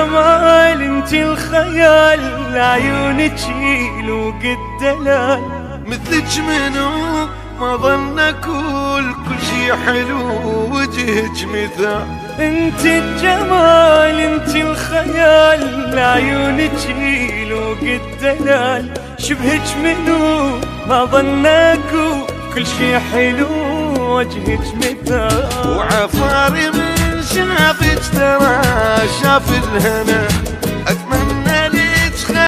الجمال انت الخيال، عيونك يلوق الدلال. مثلك منو ما ظن اقول كل شي حلو وجهك مثال. انت الجمال انت الخيال، عيونك يلوق الدلال. شبهك منو ما ظنك كل شي حلو وجهك مثال. وعفاري من شافك ترى شاف الهنا